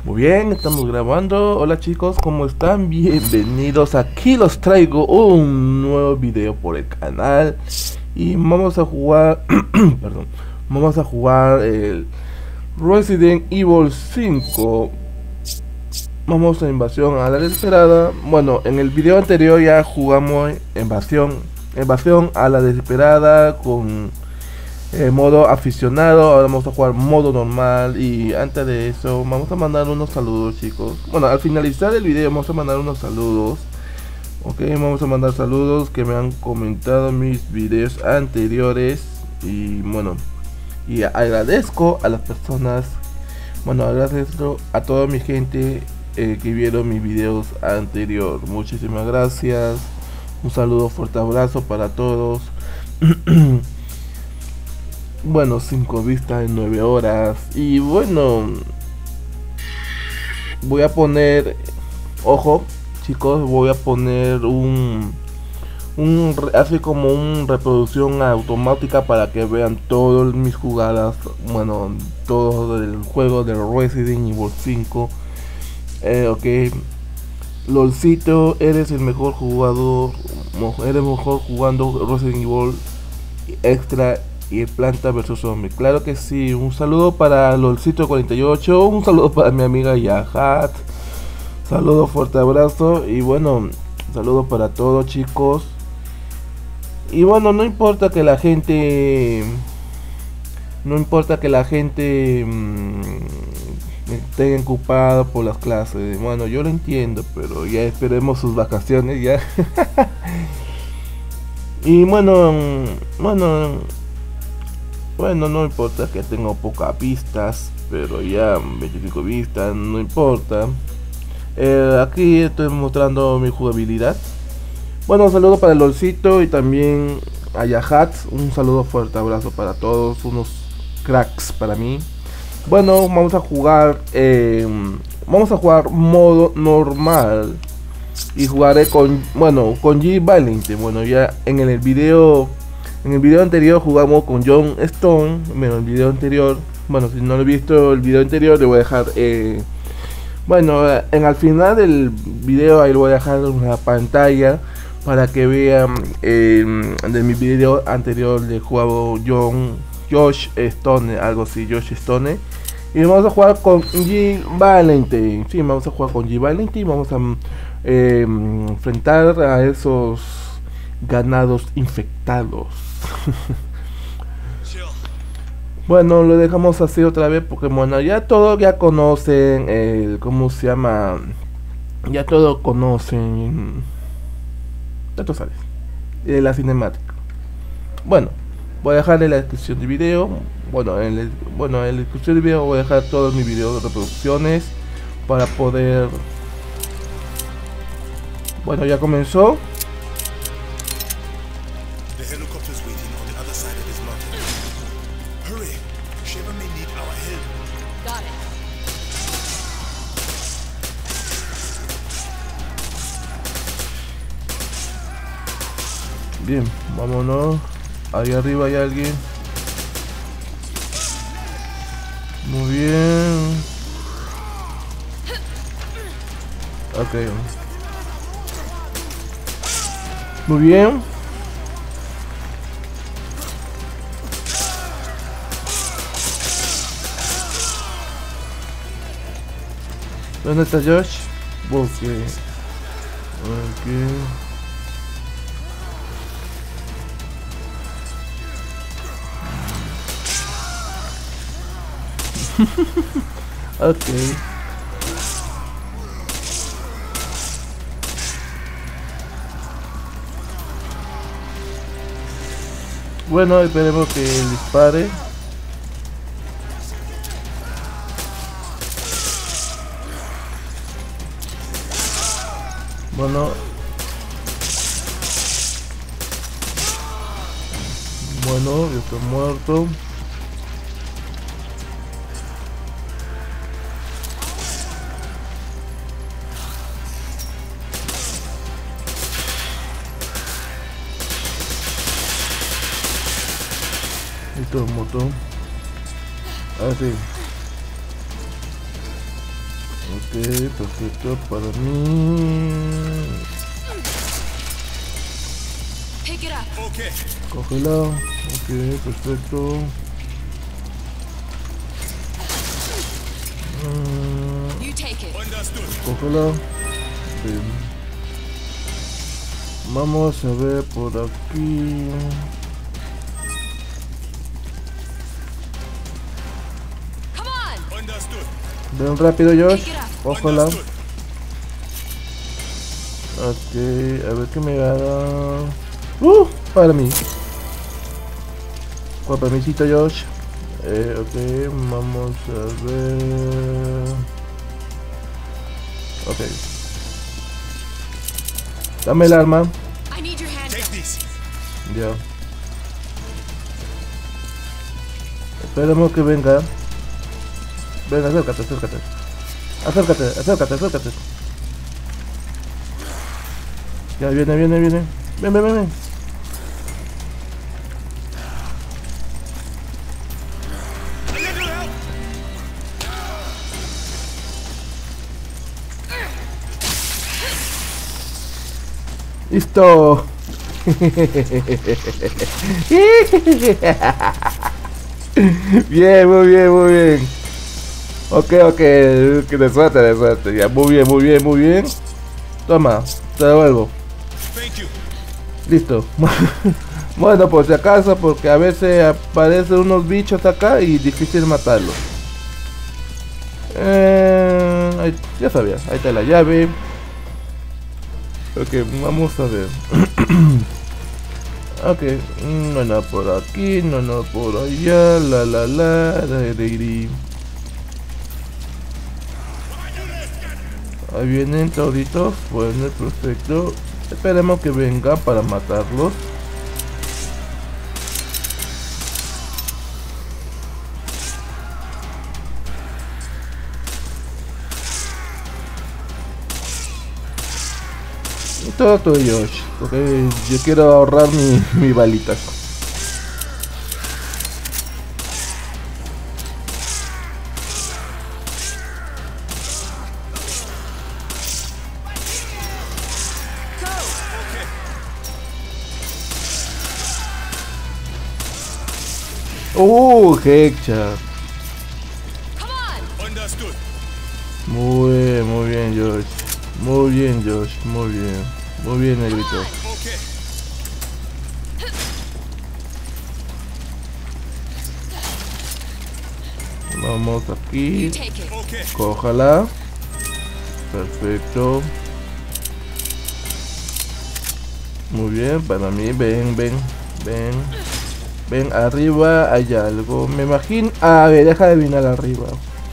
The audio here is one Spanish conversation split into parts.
Muy bien, estamos grabando. Hola chicos, ¿cómo están? Bienvenidos. Aquí los traigo un nuevo video por el canal. Y vamos a jugar perdón, vamos a jugar el Resident Evil 5. Vamos a invasión a la desesperada. Bueno, en el video anterior ya jugamos invasión a la desesperada con modo aficionado. Ahora vamos a jugar modo normal. Y antes de eso vamos a mandar unos saludos, chicos. Bueno, al finalizar el video vamos a mandar unos saludos. Ok, vamos a mandar saludos que me han comentado mis videos anteriores. Y bueno, y agradezco a las personas, bueno, agradezco a toda mi gente que vieron mis videos anterior. Muchísimas gracias. Un saludo, fuerte abrazo para todos. Bueno, 5 vistas en 9 horas. Y bueno, voy a poner, ojo chicos, voy a poner así como una reproducción automática para que vean todas mis jugadas. Bueno, todo el juego de Resident Evil 5. Ok, LOLcito, eres el mejor jugador, eres mejor jugando Resident Evil Extra y Planta vs Zombie. Claro que sí. Un saludo para LOLcito 48, un saludo para mi amiga Yahat, saludo, fuerte abrazo. Y bueno, saludo para todos, chicos. Y bueno, no importa que la gente esté ocupada por las clases. Bueno, yo lo entiendo, pero ya esperemos sus vacaciones ya. Y bueno, no importa que tenga pocas vistas, pero ya 25 vistas, no importa. Aquí estoy mostrando mi jugabilidad. Bueno, un saludo para el LOLcito y también a Yahat. Un saludo, fuerte abrazo para todos, unos cracks para mí. Bueno, vamos a jugar modo normal. Y jugaré con Jill Valente. Bueno, ya en el video anterior jugamos con John Stone. Bueno, el video anterior, bueno, si no lo he visto el video anterior, le voy a dejar al final del video ahí le voy a dejar una pantalla para que vean de mi video anterior de jugado Josh Stone, algo así, Josh Stone. Y vamos a jugar con Jill Valente. Sí, vamos a jugar con Jill Valente y vamos a enfrentar a esos ganados infectados. Bueno, lo dejamos así otra vez porque bueno, ya todos ya conocen ¿cómo se llama? Ya todos conocen, ya tú sabes, la cinemática. Bueno, voy a dejar en la descripción del video. En la descripción del video voy a dejar todos mis videos de reproducciones para poder. Bueno, ya comenzó. Bien, vámonos. Ahí arriba hay alguien. Muy bien. Ok. Muy bien. ¿Dónde está Josh? Ok. Ok. Bueno, esperemos que dispare. Bueno, yo estoy muerto. Esto es moto. Así. Ok, perfecto para mí. Cógela. Ok, perfecto. Cógela. Bien. Vamos a ver por aquí. Ven rápido, Josh. Cógela. Ok, a ver qué me gana. Para mí. Con permisito, Josh. Ok, vamos a ver. Ok. Dame el arma. Ya. Esperemos que venga. Venga, acércate, acércate. Acércate, acércate, acércate. Ya, viene, viene, viene. Ven, ven, ven, ven. Listo. Bien, muy bien, muy bien. Ok, ok, de suerte, de suerte. Ya, muy bien, muy bien, muy bien. Toma, te devuelvo. Listo. Bueno, por si acaso, porque a veces aparecen unos bichos acá y difícil matarlos. Ya sabía, ahí está la llave. Ok, vamos a ver. Ok, no nada por aquí, no nada por allá, Ahí vienen toditos, bueno, perfecto. Esperemos que venga para matarlos. Todo tuyo, Josh, porque yo quiero ahorrar mi balitas. Headshot. Muy bien, Josh. Muy bien, Josh. Muy bien. Muy bien, negrito. Vamos aquí. Cójala. Perfecto. Muy bien, para mí. Ven, ven, ven. Ven, arriba hay algo. Me imagino. A ver, deja de adivinar arriba.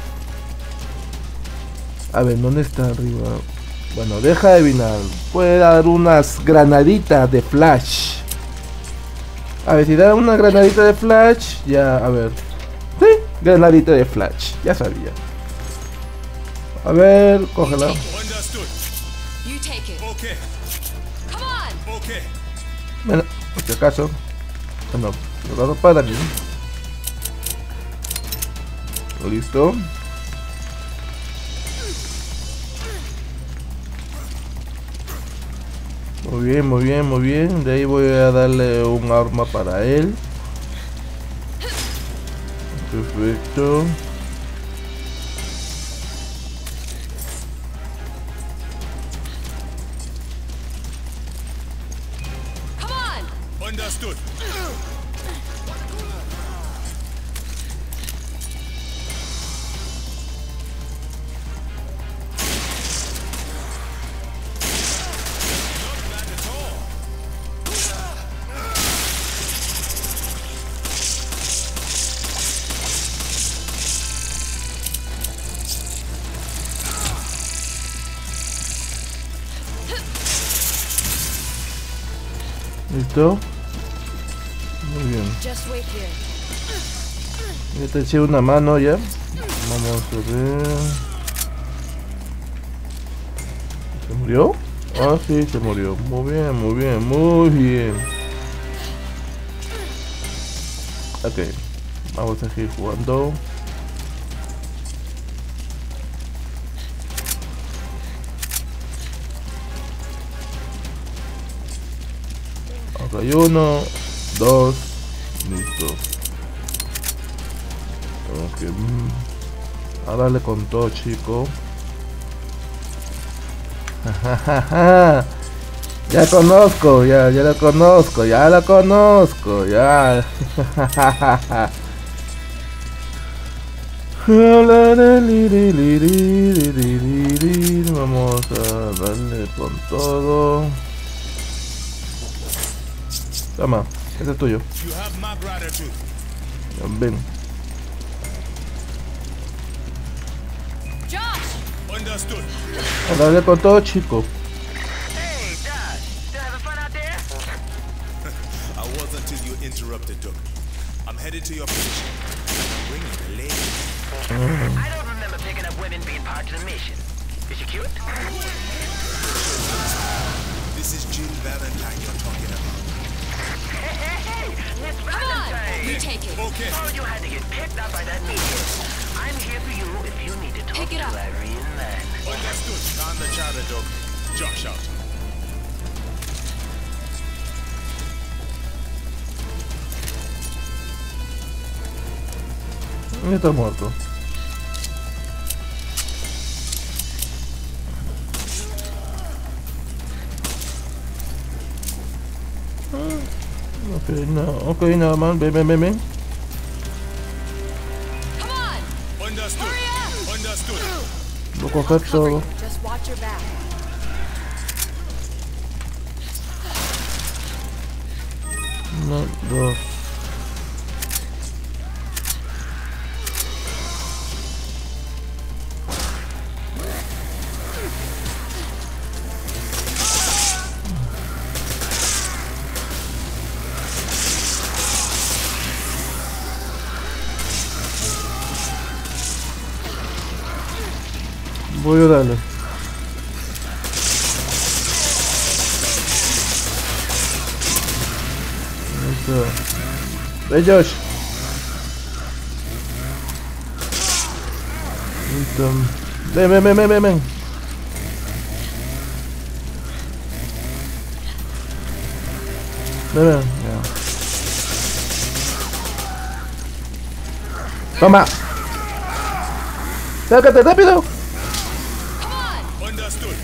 A ver, ¿dónde está arriba? Bueno, deja de adivinar. Puede dar unas granaditas de flash. A ver, si da una granadita de flash, ya, a ver. Sí, granadita de flash, ya sabía. A ver, cógela. Bueno, por si acaso. Bueno, lo para mí. Listo. Muy bien, muy bien, muy bien. De ahí voy a darle un arma para él. Perfecto. Understood. ¿Listo? Muy bien. Ya te eché una mano ya. Vamos a ver. ¿Se murió? Ah, sí, se murió. Muy bien, muy bien, muy bien. Ok, vamos a seguir jugando. Ok, 1, 2, listo. Ok, a darle con todo, chico. Ya conozco, ya lo conozco, ya lo conozco, ya. Vamos a darle con todo. Toma, ese es tuyo. Ven. A darle con todo, chico. Interrupted, Duck. I'm headed to your position. Bringing the lady. I don't remember picking up women being part of the mission. Is she cute? This is Jill Valentine you're talking about. Hey, Miss Valentine! You take it. Okay. Oh, you had to get picked up by that meeting. I'm here for you if you need to talk Pick it to up. Irene Mann. Understood. On the charter, Duck. Josh out. Ya está muerto. Ok, nada más. Ven. Come on. Understood. Understood. Voy a coger todo. Just watch your back. Uno, dos. Voy a darle. Listo. Ve, Josh. Listo. Ven. Ven. Ya. Toma. Acércate rápido. Understood.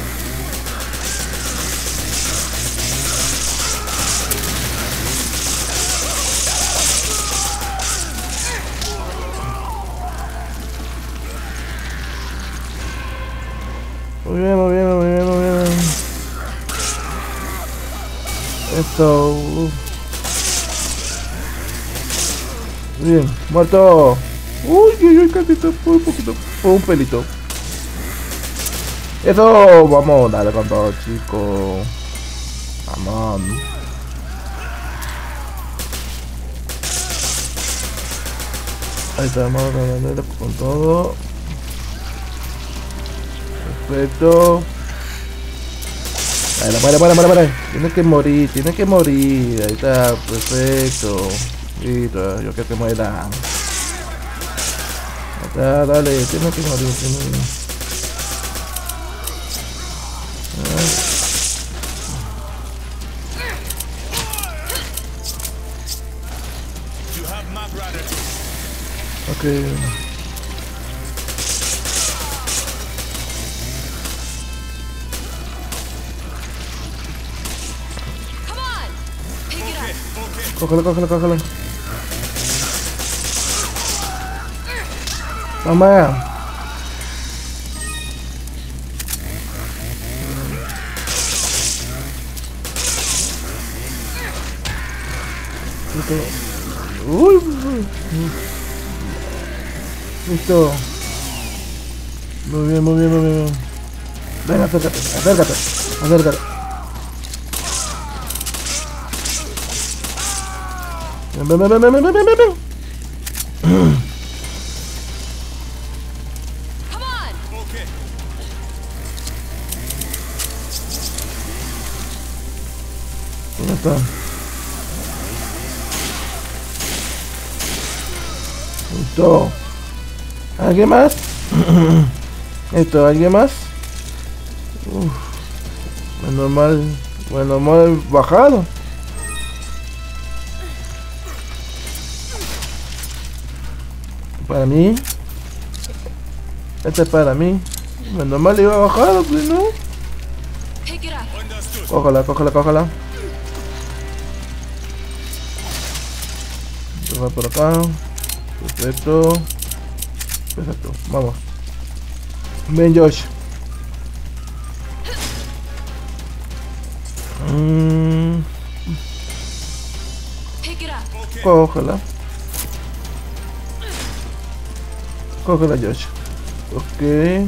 Muy bien. Esto. Bien, muerto. Uy, casi por un poquito, por un pelito. Eso, vamos, dale con todo, chico. Vamos. Ahí está, vamos a darle con todo. Perfecto. Muere. Tiene que morir. Ahí está, perfecto. Listo, yo que te muera. Ahí está, dale, tiene que morir. You have my gratitude. Ok. Come on. Pick it up. Cógelo. Mamá. Uy. Listo. Muy bien. Ven, acércate. Ven. Come on. Okay. ¿Dónde está? Listo. ¿Alguien más? Esto, ¿alguien más? Menos mal bajado. Para mí. Este es para mí. Normal iba a bajar, pues no. Pick it up. Understood. Cójala, cójala, cójala. Va por acá. Perfecto. Perfecto. Vamos. Ven, Josh. Pick it up. Okay. Cójala. Cójala, Josh. Ok.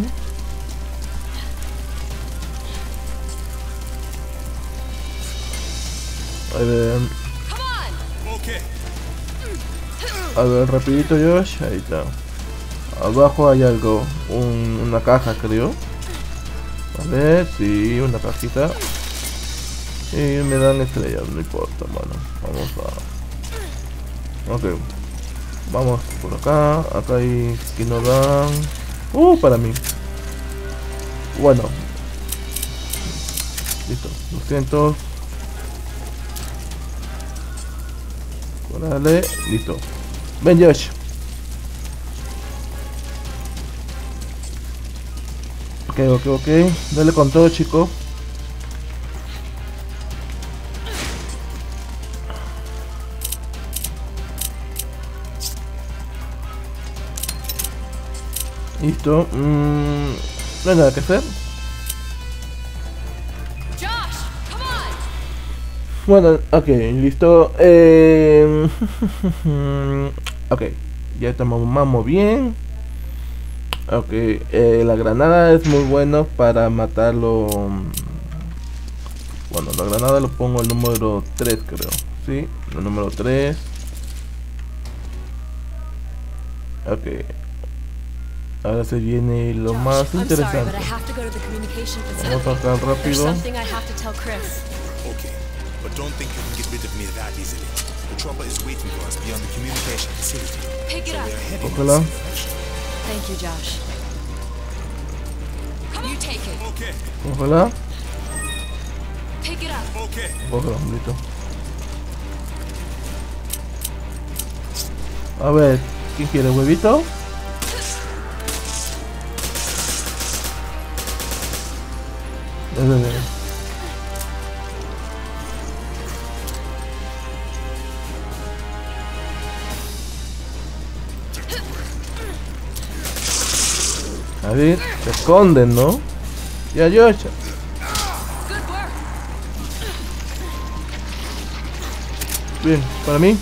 A ver. Come on. Okay. A ver, rapidito, Josh. Ahí está. Abajo hay algo. Una caja, creo. A ver, sí, una cajita. Y me dan estrellas, no importa, mano. Vamos a... Ok. Vamos por acá. Acá hay que nos dan... para mí. Bueno. Listo. 200. Dale. Listo. Ven, Josh. Ok. Dale con todo, chico. Listo. No hay nada que hacer. Josh, come on. Bueno, ok, listo. Ok, ya estamos bien. Ok, la granada es muy bueno para matarlo. Bueno, la granada lo pongo el número 3, creo. Sí, el número 3. Ok. Ahora se viene lo más I'm sorry, but interesante. I have to go to the communication Vamos facility. a sacar There's rápido. something I have to tell Chris. Okay. But don't think you can get rid of me that easily. The chopper is waiting for us beyond the communication facility. Pick it So up. we are heading in Ojalá. the same direction. Thank you, Josh. You take it. Okay. Ojalá. Pick it up. Okay. Ojalá, listo. A ver, ¿quién quiere huevito? A ver, se esconden, ¿no? Ya, Josh. Good work. Bien, para mí.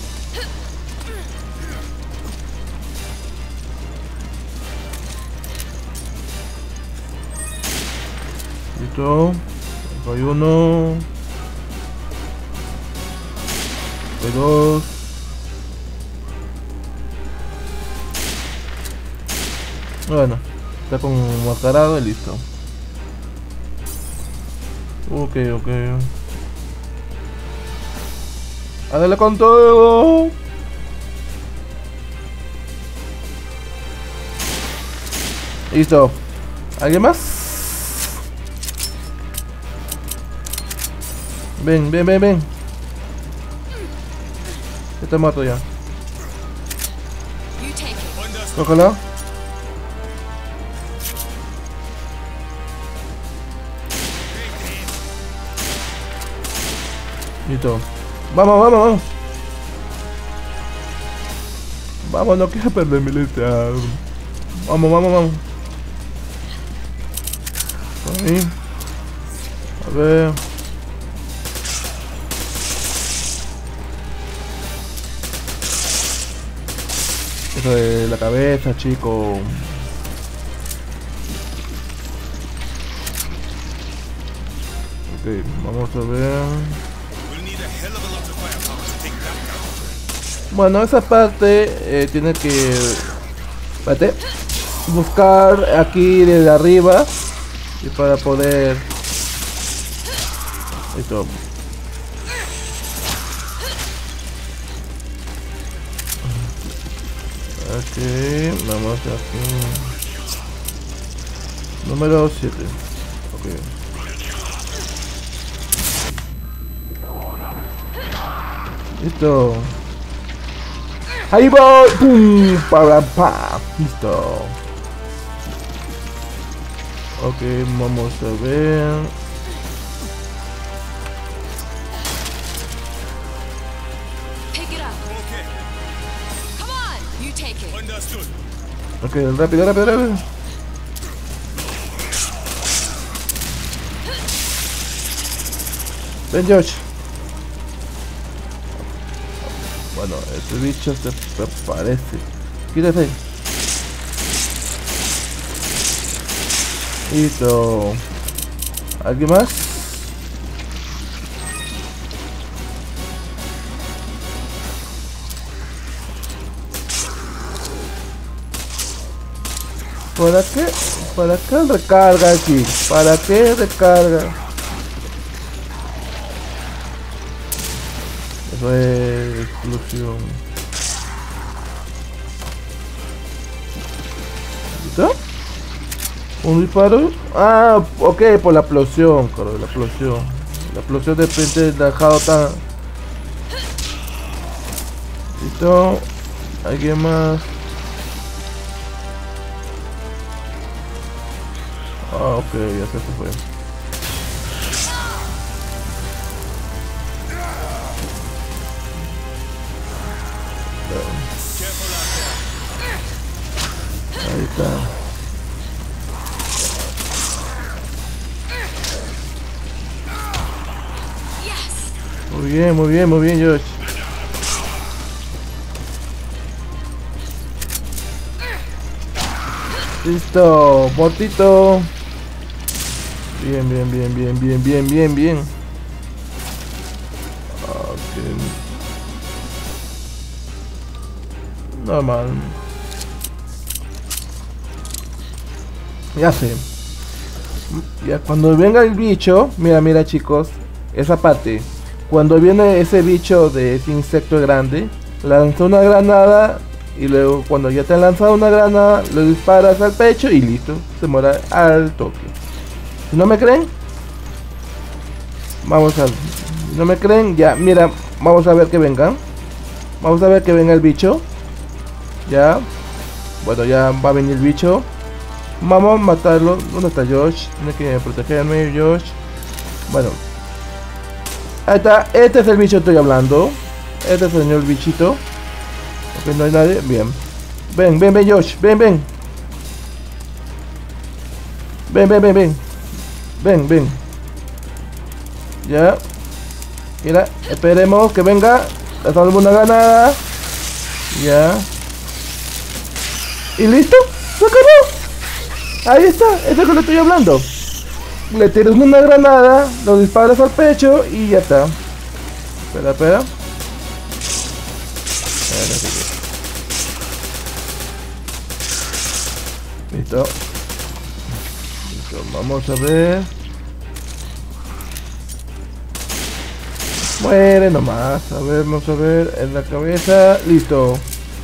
Listo. Acá hay uno. Hay dos. Bueno, está con mascarado y listo. Ok. ¡Ándale con todo! Listo. ¿Alguien más? Ven. Te mato ya. You take it. Understood. Cógela. Listo. Vamos. Vamos, no quiero perder mi lista. Vamos. Ahí. A ver. Eso de la cabeza, chico. Ok, vamos a ver. We'll need a hell of a lot of firepower to take that down. Bueno, esa parte tiene que... Espérate. Buscar aquí desde arriba. Y para poder... Listo. Ok, vamos aquí. Número 7. Ok. Listo. Ahí voy. Pum. Pa. Listo. Ok, vamos a ver. Pick it up. Okay, Come on. You take it. understood. Ok, rápido. Ven, Josh. Bueno, este bicho se parece. Quítate. Listo. ¿Alguien más? ¿Para qué? ¿Para qué recarga aquí? ¿Para qué recarga? Eso es explosión. ¿Listo? ¿Un disparo? Ah, ok, por la explosión, claro, la explosión. La explosión de repente dejado tan... ¿Listo? ¿Alguien más? Ah, ok, ya se fue. Ahí está. Yes. Muy bien, Josh. Listo, botito. Bien. Ok. Normal. Ya sé. Ya cuando venga el bicho, mira chicos, esa parte. Cuando viene ese bicho de ese insecto grande, lanza una granada y luego cuando ya te han lanzado una granada, le disparas al pecho y listo, se muere al toque. Si no me creen, vamos a ver. Si no me creen, ya, mira, vamos a ver que vengan. Vamos a ver que venga el bicho. Ya. Bueno, ya va a venir el bicho. Vamos a matarlo. ¿Dónde está Josh? Tiene que protegerme, Josh. Bueno. Ahí está. Este es el bicho que estoy hablando. Este es el señor bichito. Ok, no hay nadie. Bien. Ven, Josh. Ven. Ya. Mira, esperemos que venga. Le damos una granada. Ya. ¿Y listo? ¡Se acabó! Ahí está, eso es lo que le estoy hablando. Le tiras una granada, lo disparas al pecho y ya está. Espera. Listo. Vamos a ver. Muere nomás. A ver, vamos a ver. En la cabeza. Listo.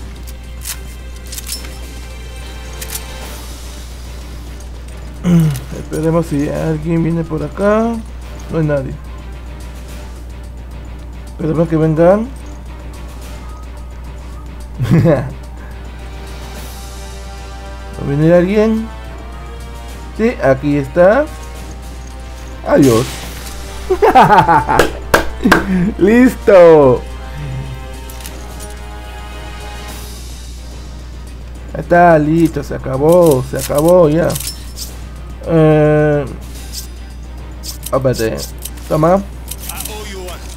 Esperemos si alguien viene por acá. No hay nadie. Esperemos que vengan. ¿Va a venir alguien? Sí, aquí está. Adiós. Listo. Está listo, se acabó ya. Espérate, toma. I owe you one.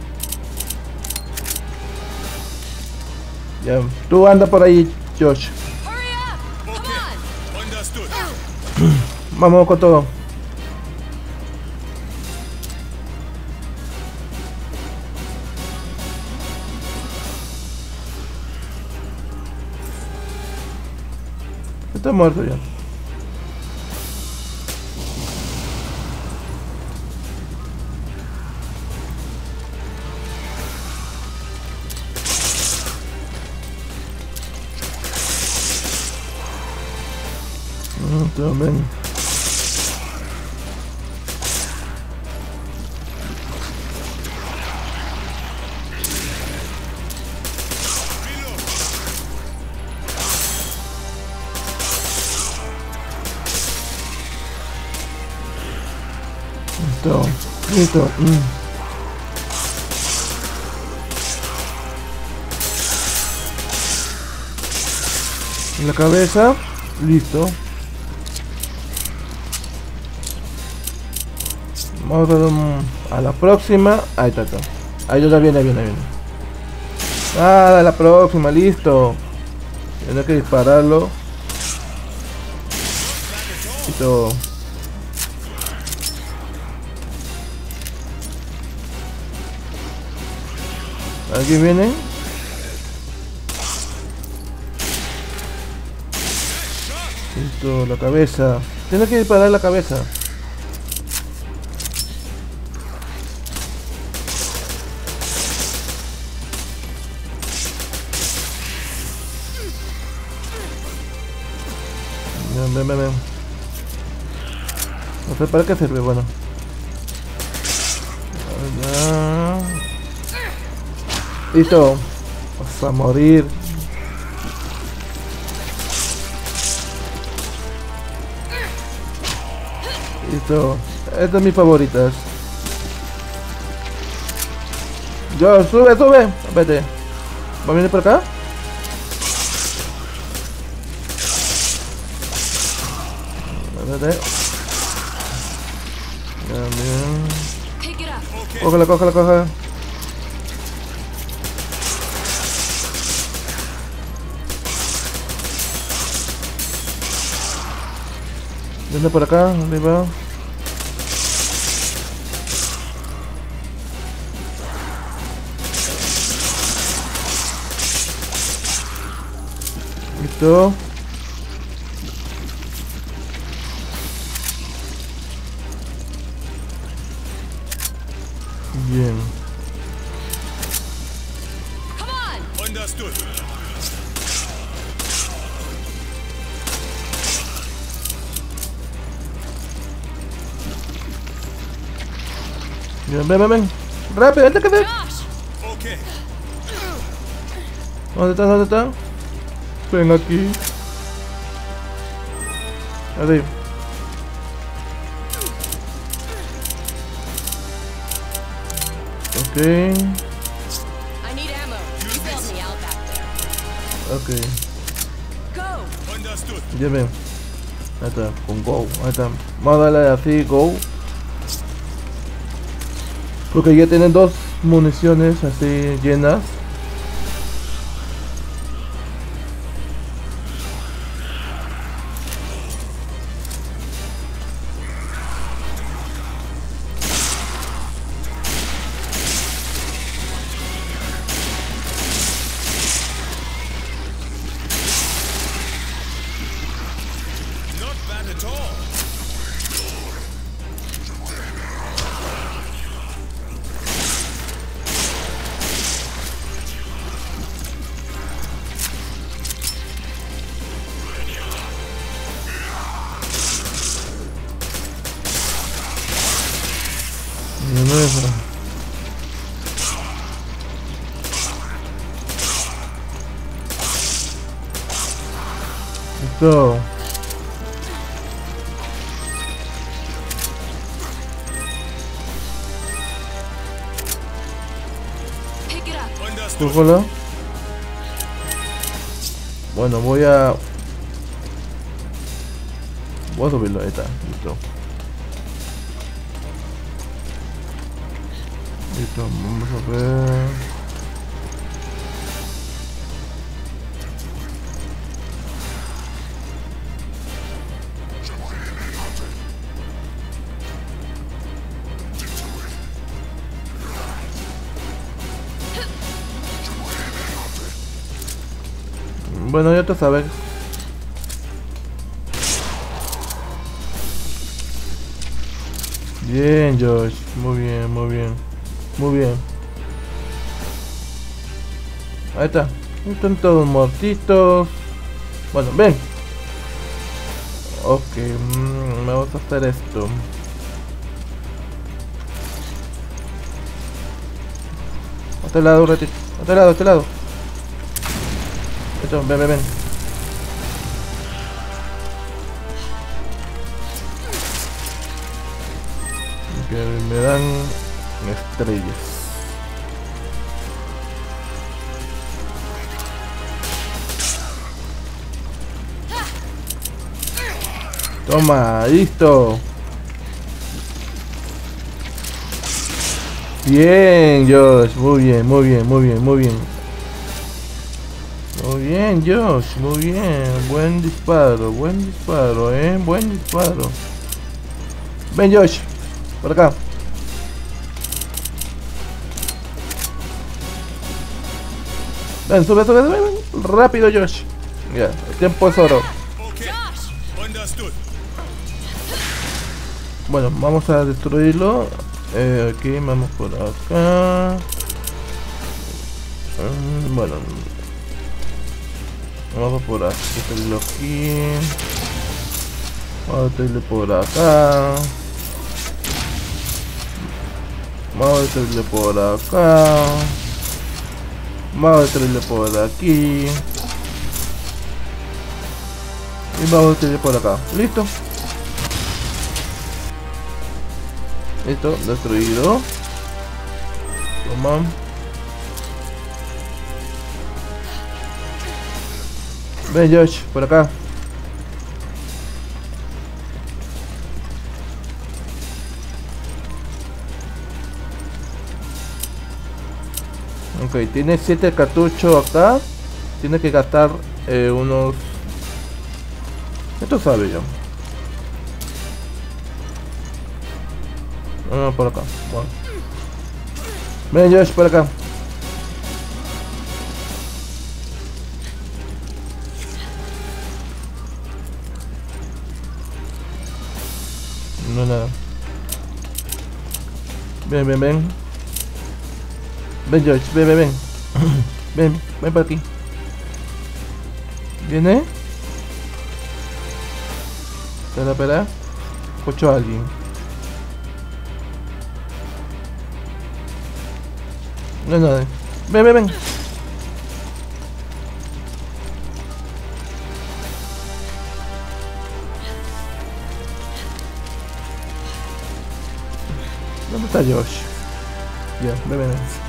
Ya, tú anda por ahí, Josh. Hurry up. Come Okay, on. understood. Vamos con todo. Está muerto ya. También. Listo, listo. En la cabeza, listo. Vamos a la próxima. Ahí está. Ahí ya viene. Ah, a la próxima, listo. Tiene que dispararlo. Listo. Aquí viene. Listo, la cabeza. Tiene que disparar la cabeza. Ven. No sé para qué sirve, bueno. Listo. Vas a morir. Listo. Estas son mis favoritas. Yo, sube. Vete. ¿Va a venir por acá? Vete. Bien. Pick it up. Cógela. Viene por acá, arriba. Listo. Bien. Come on. Understood. Bien, ven. Rápido, antes que te... Gosh. Okay. ¿Dónde está? Ven aquí. Arriba. Ok. I need ammo. You bailed me out back there. Ok. Go. Understood. Ya ven. Ahí está, con go. Ahí está. Vamos a darle así, go. Porque ya tienen dos municiones así llenas. Not bad at all. De nuevo. Listo. Pick it up. Understood. Cógelo. Bueno, voy a subirlo, ahí está, listo. Listo, vamos a ver. Bueno, ya te sabes. Bien, Josh. Muy bien. Ahí está. Están todos muertitos. Bueno, ven. Ok, vamos a hacer esto. A este lado, un ratito. A este lado. Esto, ven. que me dan estrellas. Toma, listo. Bien, Josh, muy bien, muy bien, muy bien, muy bien. Muy bien, Josh, muy bien. Buen disparo, buen disparo. Ven, Josh, por acá. Ven, sube, sube, sube, ven. Rápido, Josh. Ya, el tiempo es oro. Okay. Understood. Bueno, vamos a destruirlo. Aquí, vamos por acá. Bueno, vamos por aquí, destruirlo aquí. Vamos a destruirlo por acá. Vamos a destruirlo por acá. Vamos a destruirlo por aquí. Y vamos a destruirlo por acá. ¿Listo? Listo, destruido. Toma. Ven, Josh, por acá. Ok, tiene 7 cartuchos acá. Tiene que gastar unos... Esto sabe yo. No, por acá. Bueno. Ven, Josh, por acá. No, nada. Ven, ven, ven. Ven, Josh, ven, ven, ven. Ven, ven por aquí. ¿Viene? Espera, espera. Escucho a alguien. No, no. Ven, ven, ven. ¿Dónde está Josh? Ya, ven, ven, ven.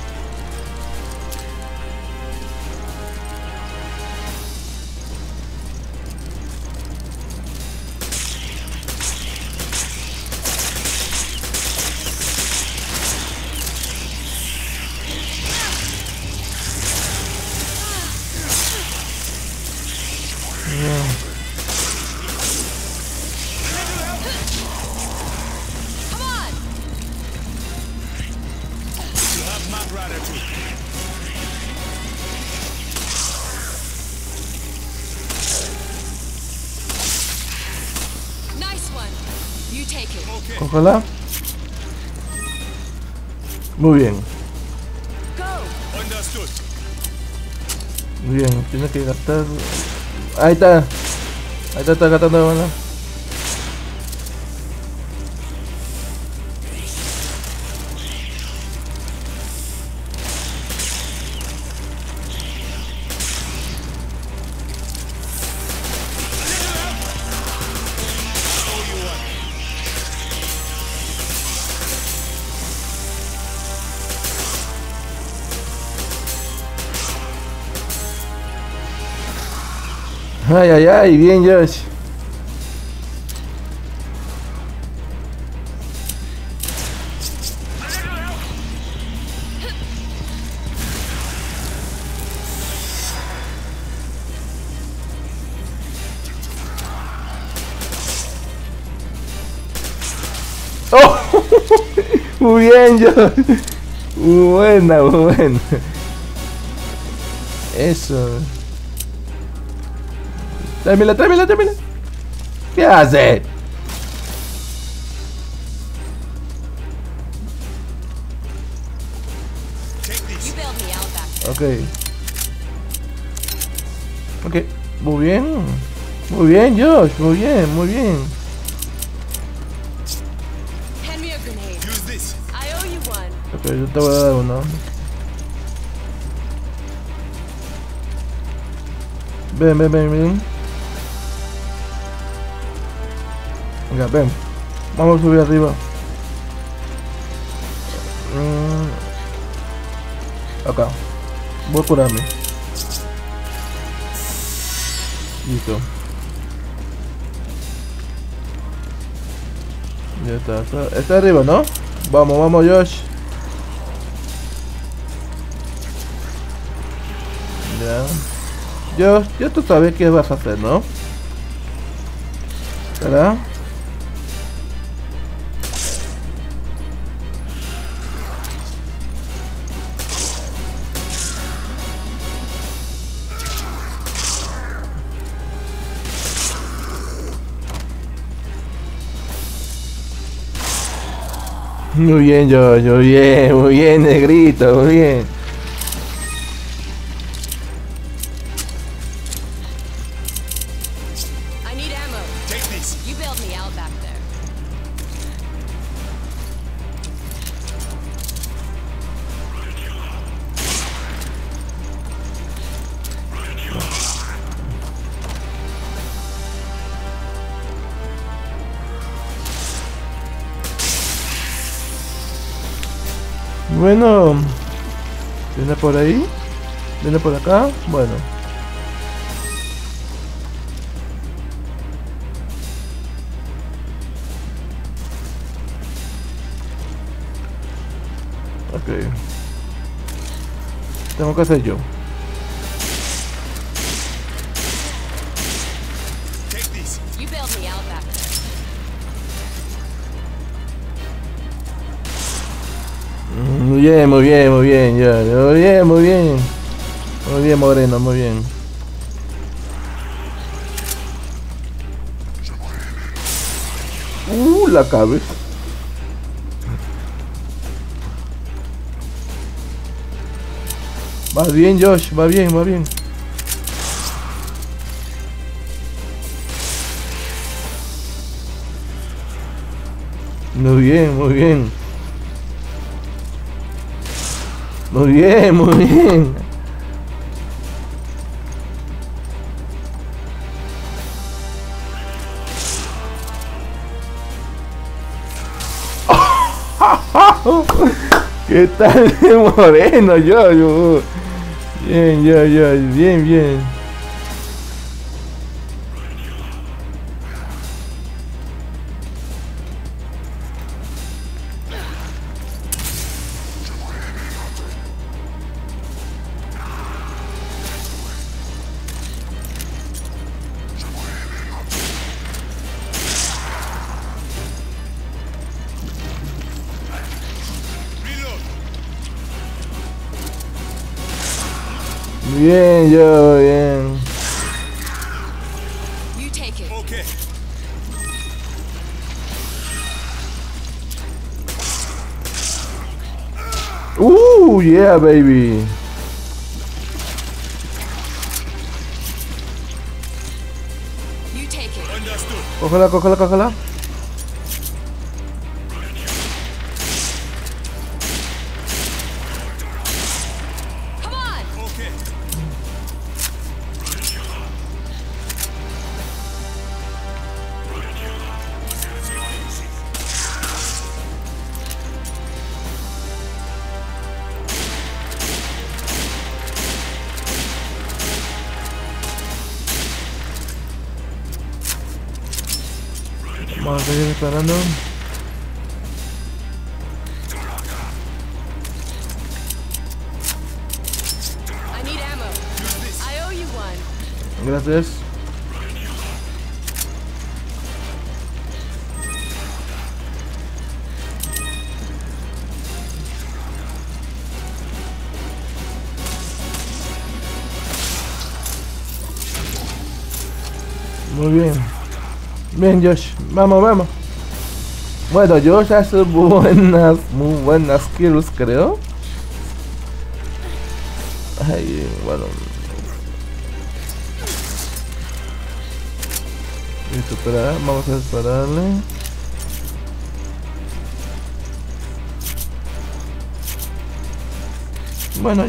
Cógela. Muy bien. Muy bien, tiene que gastar. Ahí está. Ahí está gastando bala. Ay, ay, ay, bien, Josh. ¡Oh! Muy bien, Josh. Muy buena, muy buena. Eso. Tráemela, tráemela, tráemela. ¿Qué hace? Ok. Ok. Muy bien. Muy bien, Josh. Muy bien, muy bien. Ok, yo te voy a dar uno. Ven, ven, ven, ven. Venga, ven. Vamos a subir arriba. Acá. Voy a curarme. Listo. Ya está arriba, ¿no? Vamos, vamos, Josh. Ya. Ya tú sabes qué vas a hacer, ¿no? ¿Verdad? Muy bien, Josh, muy bien, negrito, muy bien. I need ammo. Take these. You bailed me out back there. Bueno, viene por ahí, viene por acá, bueno. Ok. Tengo que hacer yo. Take these. You bailed me out back there. Muy bien, muy bien, muy bien, ya, muy bien, muy bien. Muy bien, Moreno, muy bien. La cabeza. Va bien, Josh, va bien, va bien. Muy bien, muy bien. Muy bien, muy bien. ¿Qué tal, Moreno? Yo. Bien, bien, bien. Bien, yo, bien. You take it. Okay. Yeah, baby. You take it. Understood. Cógela, cógela, cógela. Come on. Okay. Vamos a seguir disparando. I need ammo. I owe you one. Gracias. Muy bien. Bien, Josh. Vamos, vamos. Bueno, Josh hace muy buenas kills, creo. Ay, bueno. Listo, espera, vamos a dispararle. Bueno,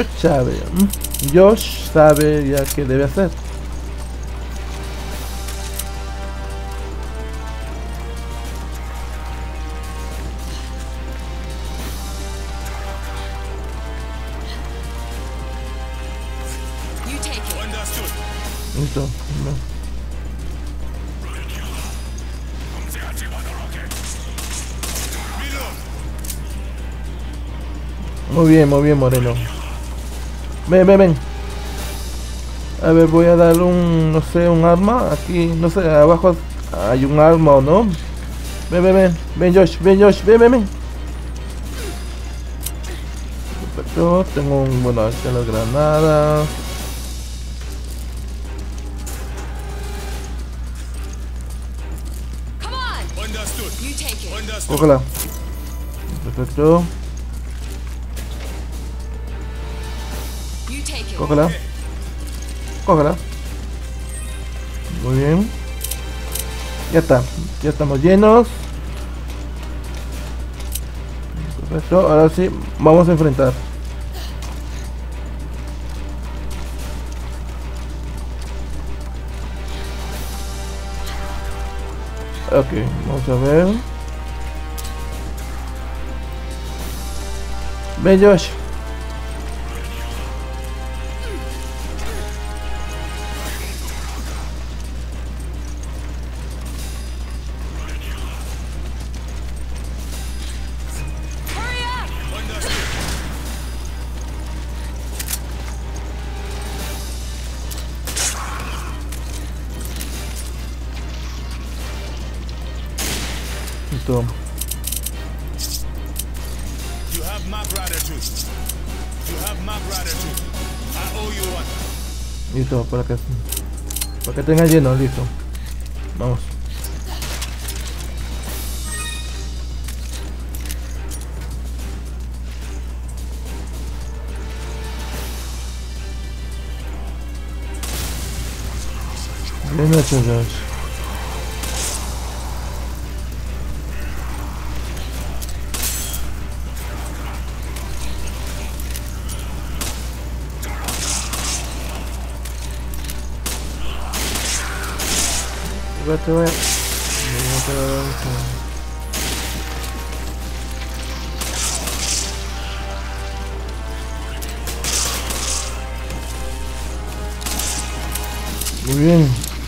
Josh sabe ya qué debe hacer. Listo. Muy bien, Moreno. Ven. A ver, voy a dar no sé, un arma. Aquí, no sé, abajo hay un arma o no. Ven, Josh, ven. Perfecto, tengo bueno, aquí las granadas. Come on. Understood. You take it. Understood. Cógela. Perfecto. You take it. Cógela. Muy bien. Ya está. Ya estamos llenos. Perfecto. Ahora sí, vamos a enfrentar. Ok, vamos a ver. Ven, Josh. Hurry up. Listo. You have my gratitude. You have my gratitude. I owe you one. Listo, para que tenga lleno, listo. Vamos. Bien hecho, Josh. Vete. Muy bien.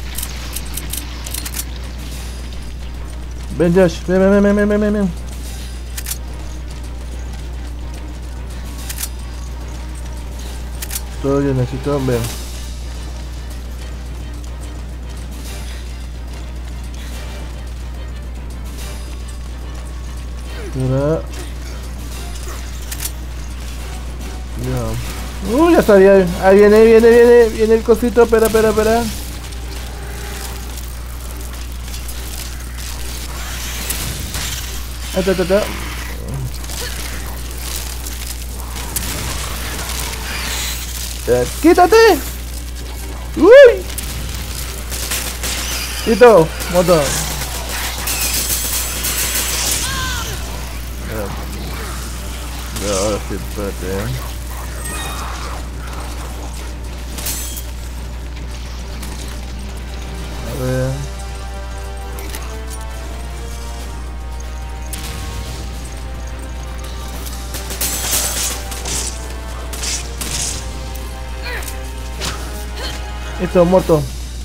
Ven, Josh. Ven. Todo yo necesito ver. Espera. Ya. Ya está bien. Ahí viene el cosito. Espera. Está. ¡Quítate! ¡Uy! Listo, moto. Ahora sí, espérate. A ver. Listo, moto.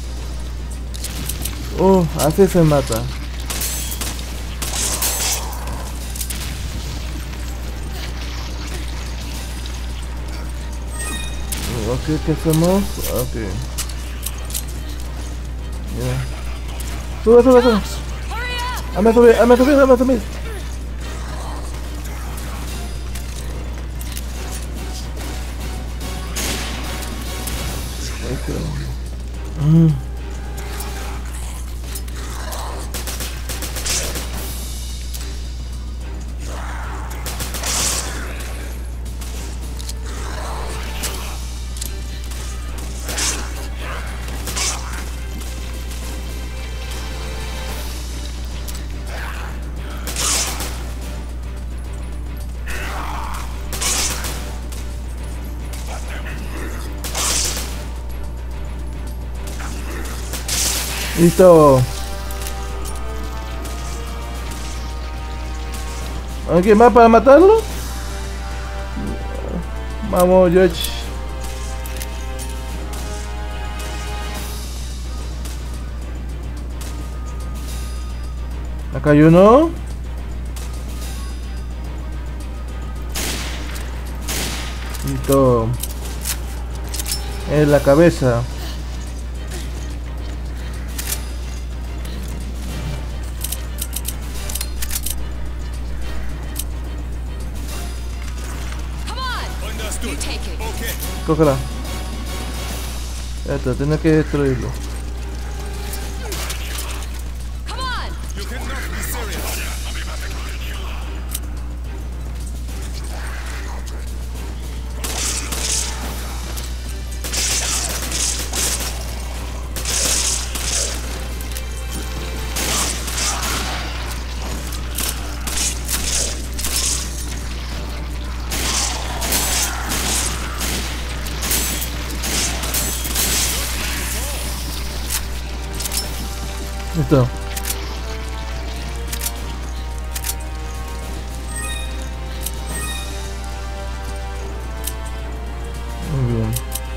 Así se mata. Ok, ¿qué hacemos? Ok. Ya. Sube. Hurry up. Hazme subir. Listo. ¿Alguien más para matarlo? Vamos, George. Acá hay uno. Listo. En la cabeza. Come on! Understood. You take it. Okay. Cógela. Esto, tiene que destruirlo. Come on! You cannot be serious. Listo. Muy bien.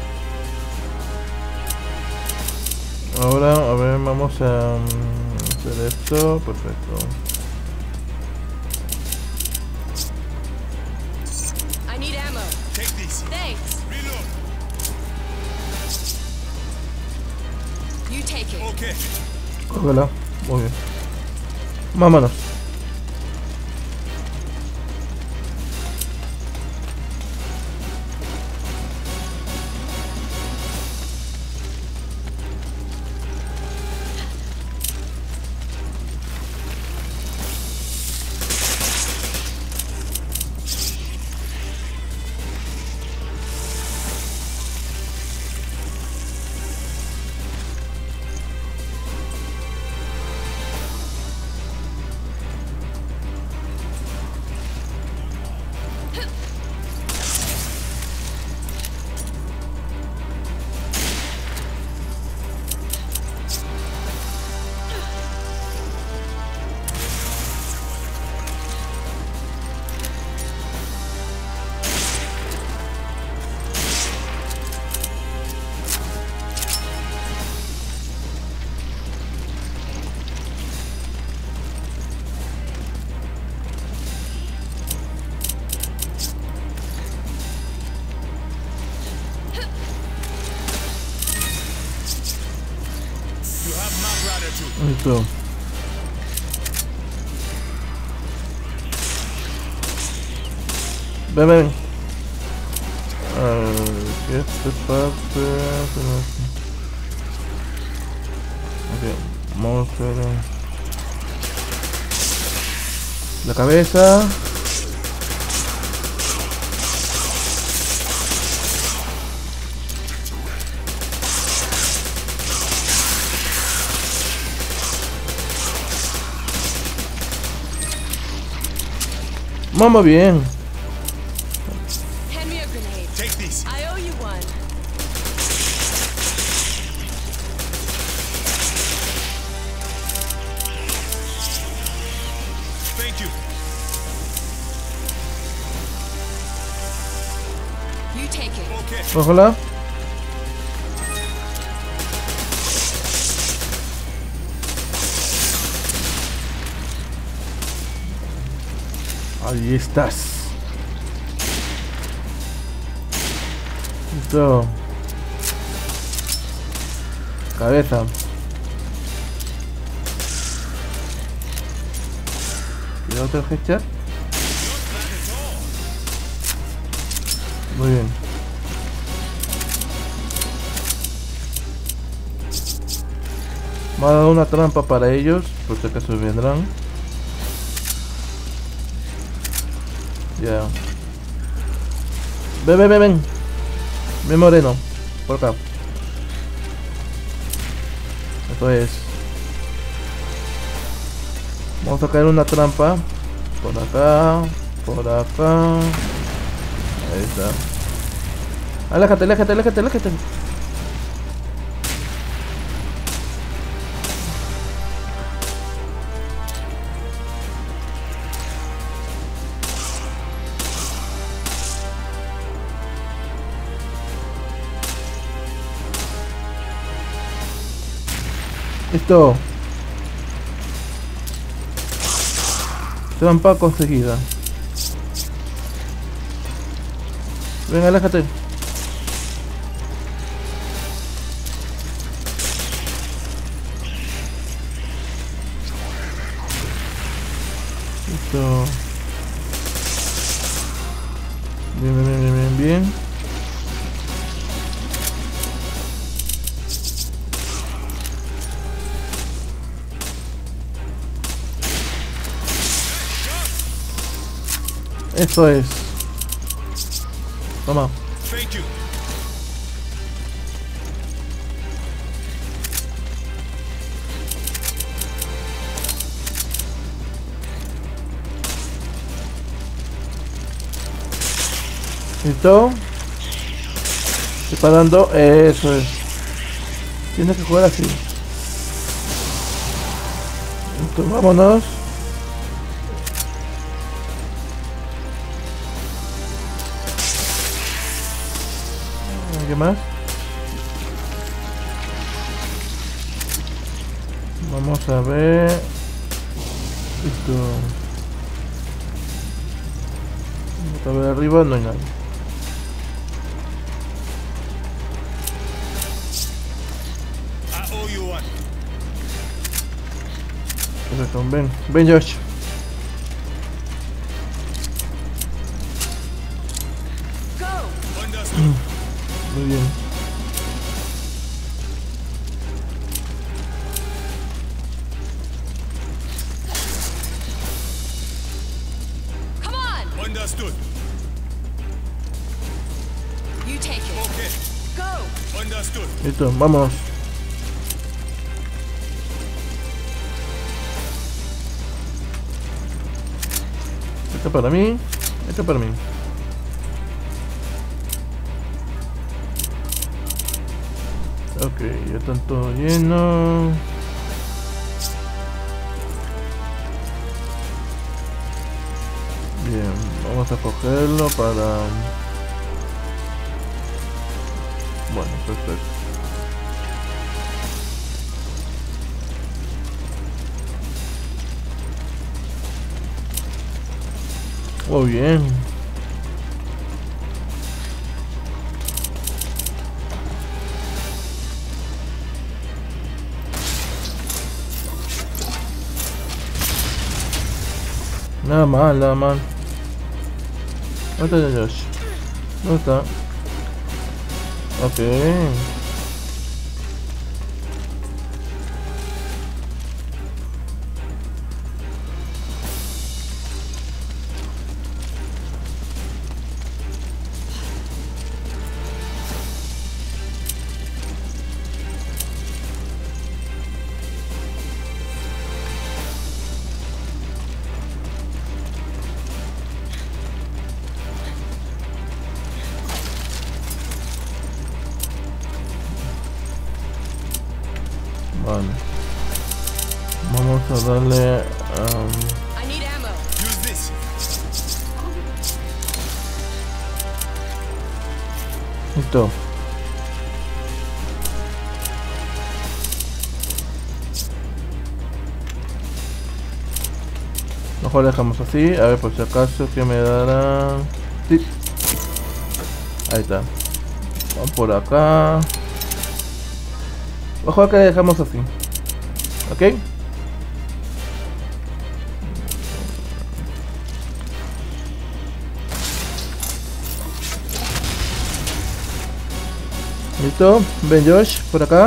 Ahora, a ver, vamos a hacer esto. Perfecto. I need ammo. Take this. Thanks. Reload. You take it. Okay. Cógela. Muy bien. Vámonos. You have my gratitude. Listo. Ven, ven. ¿Qué esta parte? Ok, vamos a ver. La cabeza. Mamá, bien. Hand me a grenade. Take this. I owe you one. Thank you. You take it. Okay. Ojalá. Ahí estás. Listo. Cabeza. ¿Y otro headshot? Muy bien. Me ha dado una trampa para ellos, por si acaso vendrán. Ya. Ven, ven, ven, ven. Ven, moreno. Por acá. Esto es. Vamos a caer una trampa. Por acá. Por acá. Ahí está. Aléjate, aléjate, aléjate, aléjate. Listo. Trampa conseguida. Venga, aléjate. Listo. Bien. Eso es. Toma. Thank you. ¿Listo? Disparando. Eso es. Tienes que jugar así. Listo, vámonos. ¿Qué más? Vamos a ver. Listo. Vamos a ver arriba, no hay nada. I owe you one. Perfecto, ven Josh. Go! Understood. Muy bien. Come on! Understood. You take it. Okay. Go! Understood. Listo, vamos. Esto para mí. Esto para mí. Ok, ya están todo lleno. Bien, vamos a cogerlo para... Bueno, perfecto. Muy bien. Nada mal, nada mal. ¿Dónde está Josh? ¿Dónde está? Ok. Vale. Vamos a darle... I need ammo. Use this. Listo. Mejor dejamos así, a ver por si acaso que me dará... Sí. Ahí está. Vamos por acá. Mejor que dejamos así. ¿Ok? Listo. Ven Josh, por acá.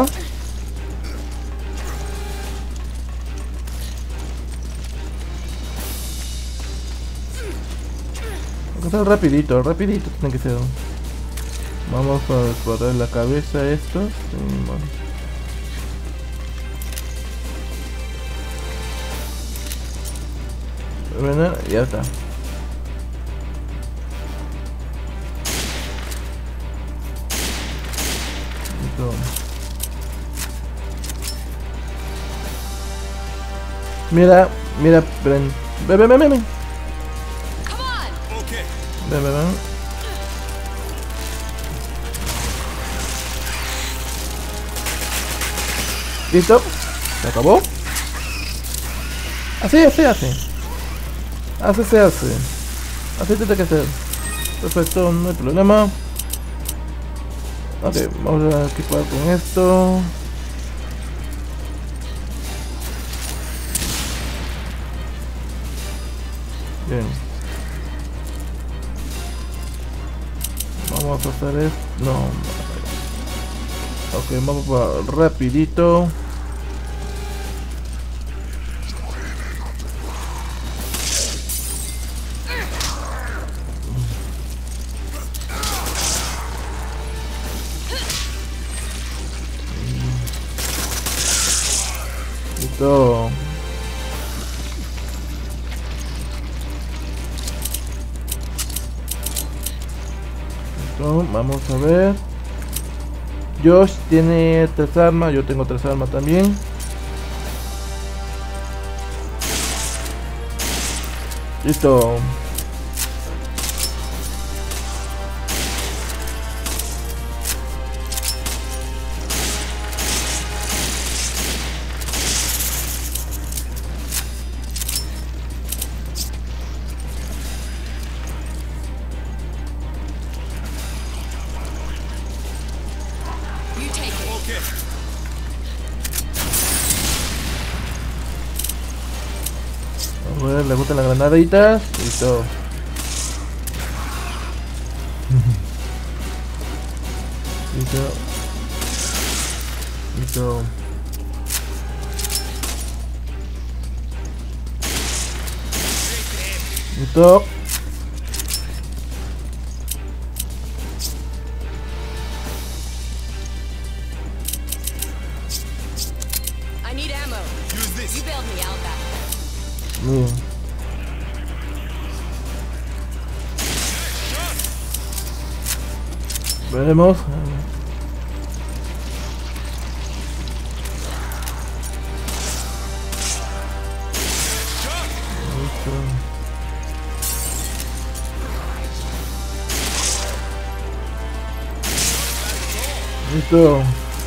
Hay que hacer rapidito, rapidito tiene que ser. Vamos a correr la cabeza a estos. Bueno, ya está. Listo. Mira, mira, ven. Ven, ven, ven, ven. Come on! Okay. Ven, ven, ven. Listo. Se acabó. Así, así, así. Así se hace. Así tiene que ser. Perfecto, no hay problema. Ok, vamos a equipar con esto. Bien. Vamos a hacer esto. No. Ok, vamos para rapidito. Listo. Vamos a ver. Josh tiene 3 armas, yo tengo 3 armas también. Listo. You take it. Okay. A ver, le gustan las granaditas. Listo. Listo. Listo. Listo. I need ammo. Use this. You bailed me out back there. Bien. Veremos. Listo. Listo.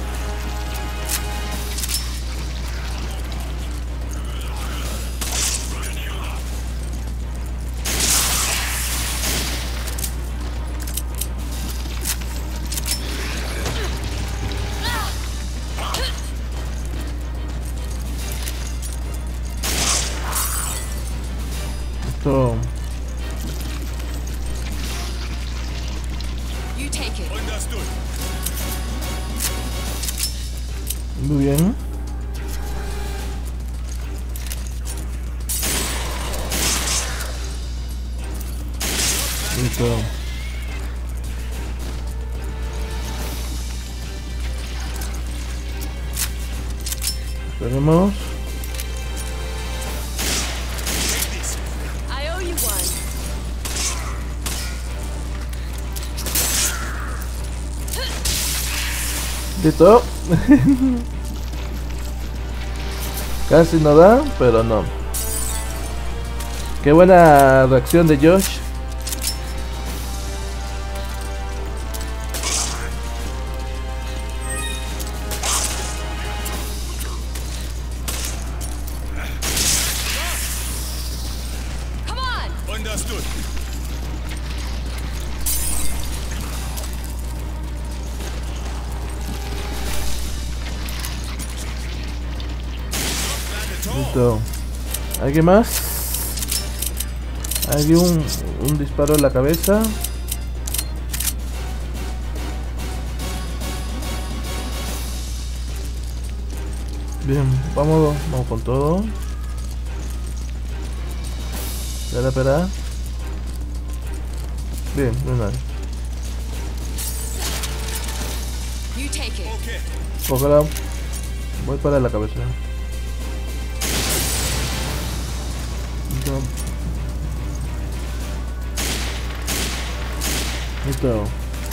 Listo. You take it. Understood. Muy bien. Listo. Esperemos. Take this. I owe you one. Listo. Casi no da, pero no. Qué buena reacción de Josh. Come on. Understood. Listo. ¿Alguien más? Hay un disparo en la cabeza. Bien, vamos con todo. Espera. Bien, no hay nada. You take it. Okay. Ojalá. Voy para la cabeza. Listo. Listo.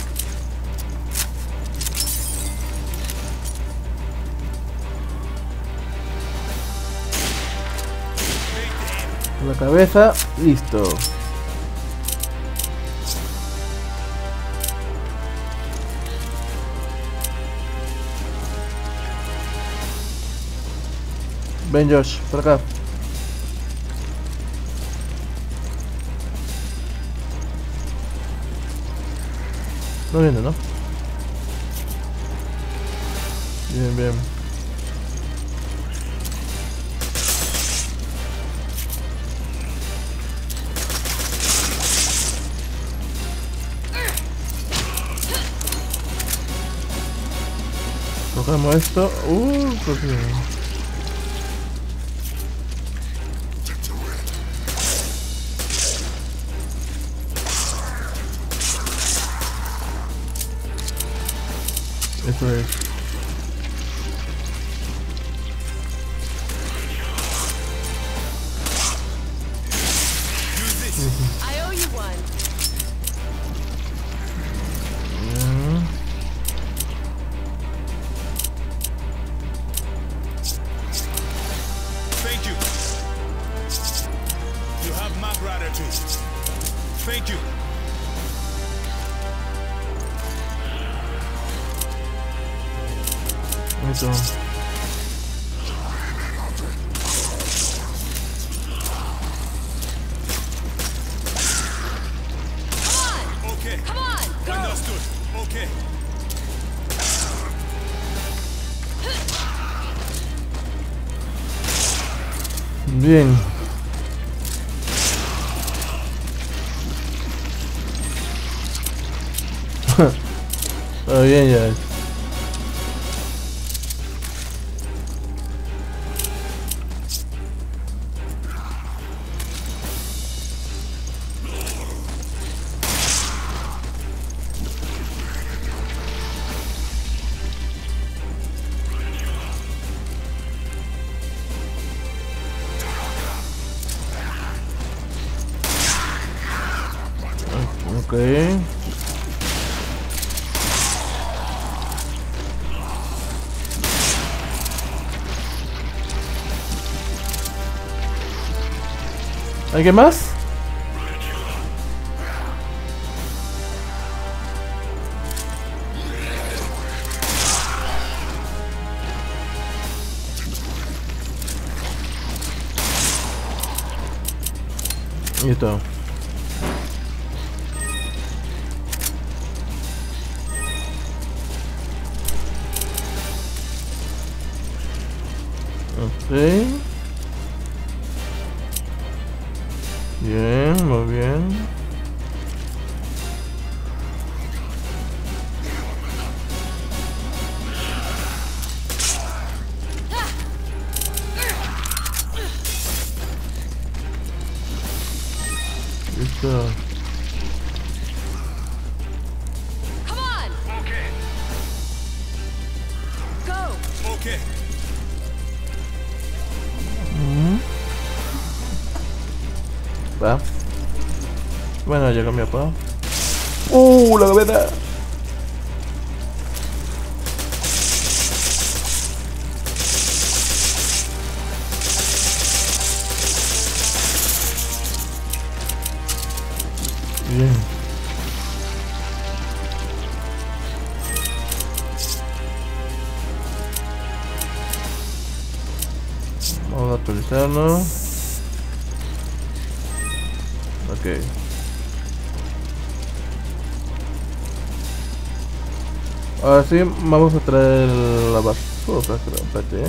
La cabeza, listo. Ven Josh, por acá. No viene, ¿no? Bien, bien. Cogemos esto. Pues bien. Eso es. I owe you one. Thank you. You have my gratitude. Thank you. Eso. Okay. Come on, go. Understood. Okay. Bien. Está bien ya. Ok. ¿Alguien más? Listo. Ok. Bien, muy bien. Listo. Come on, Okay. go. Okay. Va. Bueno, ya cambió pa. La cabeza. Bien. Vamos a actualizarlo. Ok. Ahora sí, vamos a traer la basura, creo. Espérate,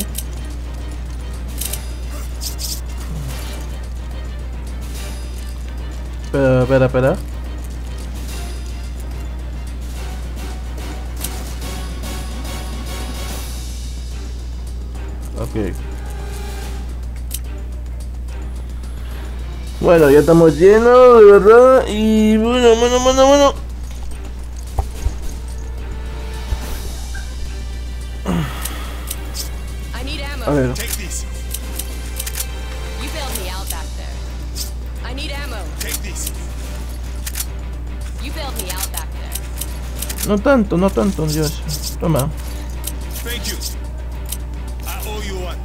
Espera. Ok. Bueno, ya estamos llenos, de verdad. Y bueno. I need ammo. A ver. Take these. You bailed me out back there. I need ammo. Take these. You bailed me out back there. No tanto, Dios. Toma. Thank you. I owe you one.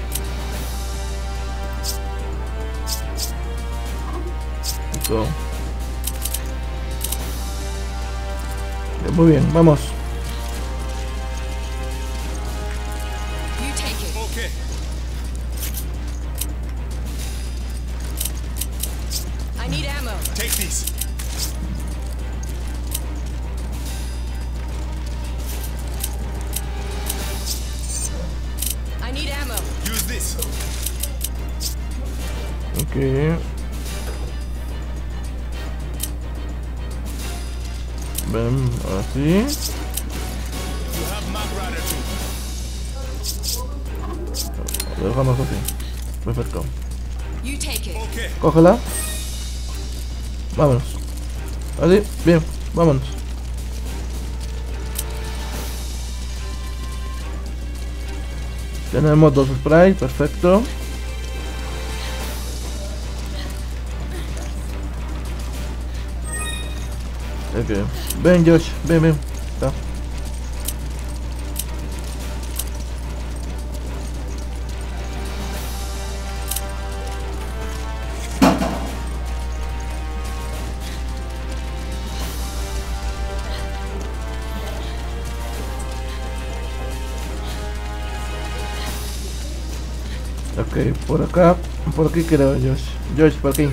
Listo. Muy bien, vamos. You take it. Okay. I need ammo. Take these. Ven, así. You have Mach Rider 2. Lo dejamos así. Perfecto. You take it. Okay. Cógela. Vámonos. Así, bien, vámonos. Tenemos 2 sprays, perfecto. Ok. Ven Josh, ven, ven. Está. Ok, por acá, por aquí creo, Josh. Josh, por aquí.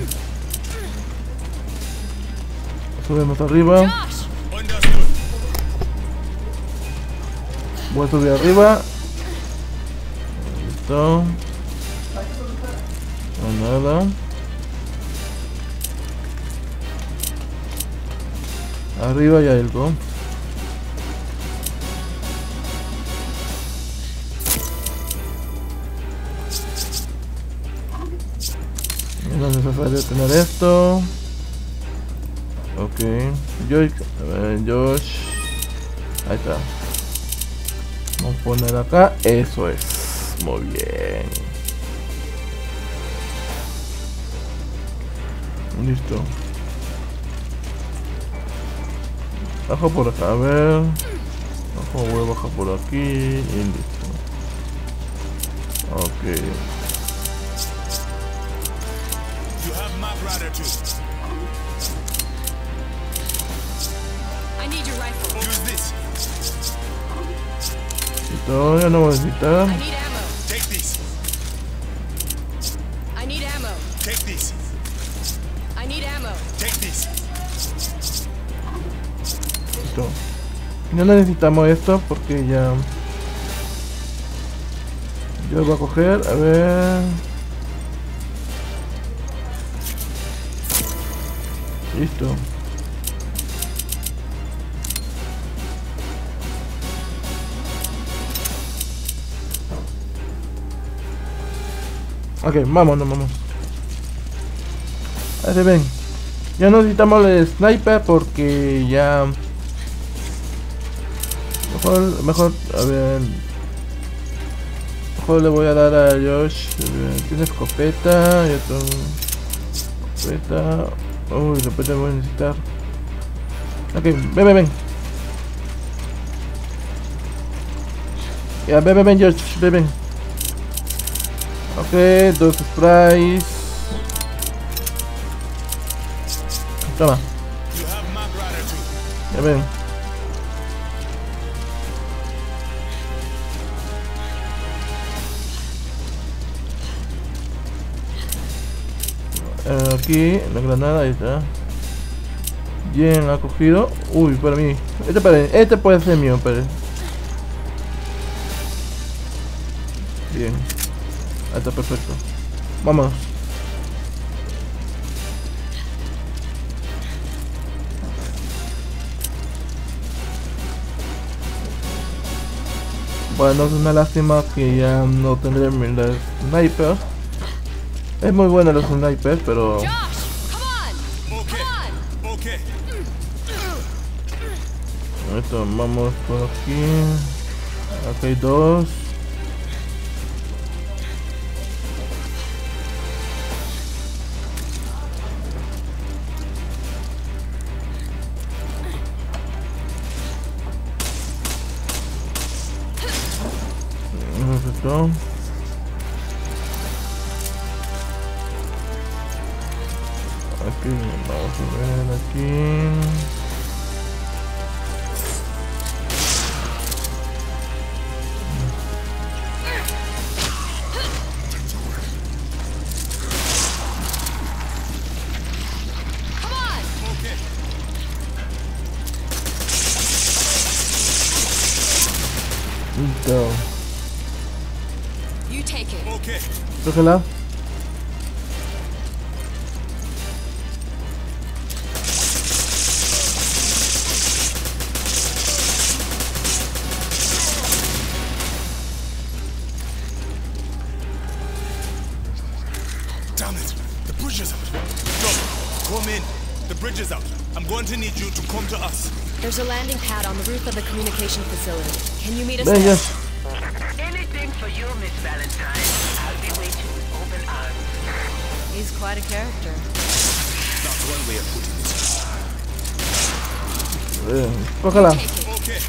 Subimos arriba. Josh! Understood. Voy a subir arriba. Listo. No, nada. Arriba hay algo. No es necesario tener esto. Ok. Josh. Ahí está. Vamos a poner acá. Eso es. Muy bien. Listo. Bajo por acá, a ver. Bajo, voy a bajar por aquí. Y listo. Ok. You have Mach Rider 2. I need your rifle. Use this. Listo, ya no voy a necesitar. I need ammo. Take this. I need ammo. Take this. I need ammo. Take this. Listo. Ya no necesitamos esto porque ya. Yo voy a coger, a ver. Listo. Ok, vámonos, vamos. Ahí ven. Ya no necesitamos el sniper porque ya. Mejor, a ver. Mejor le voy a dar a Josh. Tiene escopeta. Yo tengo escopeta. Uy, de repente voy a necesitar. Ok, ven. Ya, ven, Josh, ven. Ok, 2 sprays. Toma, You have Mach Rider 2. ya ven. Aquí, la granada, ahí está. Bien, ha cogido. Uy, para mí. Este puede ser mío, pero. Bien. Ahí está, perfecto. Vamos. Bueno, es una lástima que ya no tendré el sniper. Es muy bueno los snipers, pero. Josh! Come on! Okay. Come on! Okay. Esto, vamos por aquí. Aquí hay 2. Perfecto. Aquí, vamos a ver aquí. Come on! Okay. Listo. You take it. Okay. Cógela. Come in. The bridge is out. I'm going to need you to come to us. There's a landing pad on the roof of the communication facility. Can you meet us Venga. there? Anything for you, Miss Valentine. I'll be waiting with open arms. He's quite a character. That's one way of putting it. Cógela. Take it. Okay.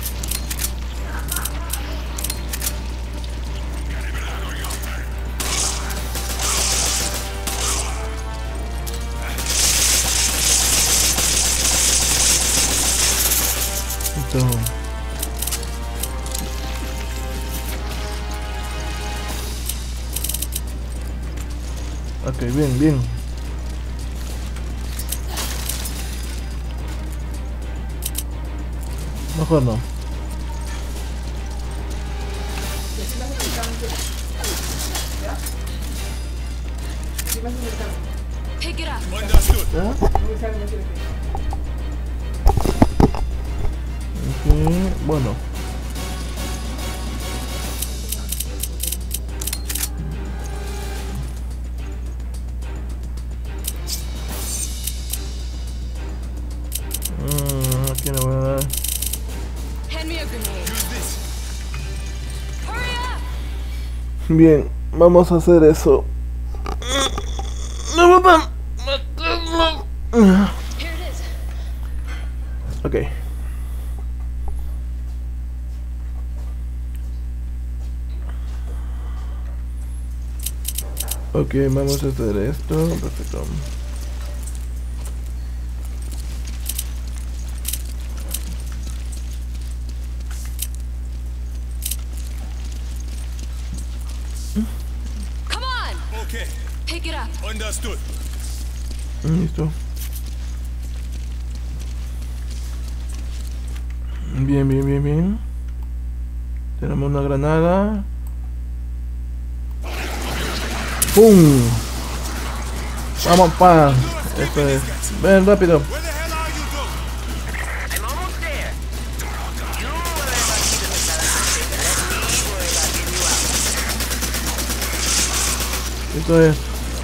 Listo. Ok, bien, bien. Mejor no. Pick it up. Understood. Ok, bueno. Aquí no voy a dar. Hand me a grenade. Use this. Hurry up! Bien, vamos a hacer eso. Here it is. Ok. Ok, vamos a hacer esto. Perfecto. Come on! Okay. Pick it up. Understood. Listo. Bien, bien, bien, bien. Tenemos una granada. ¡Pum! Vamos, pa. Esto es. Ven, rápido. Where the hell are you, Doug? I'm almost there. You will ever see the Miss Valentine and let me worry about getting you out. Esto es.